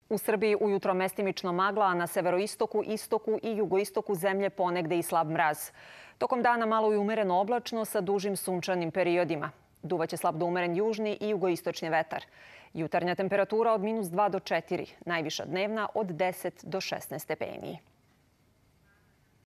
U Srbiji ujutro mestimično magla, a na severoistoku, istoku i jugoistoku zemlje ponegde i slab mraz. Tokom dana malo i umereno oblačno sa dužim sunčanim periodima. Duvaće slab do umeren južni i jugoistočni vetar. Jutarnja temperatura od -2 do 4, najviša dnevna od 10 do 16 stepeni.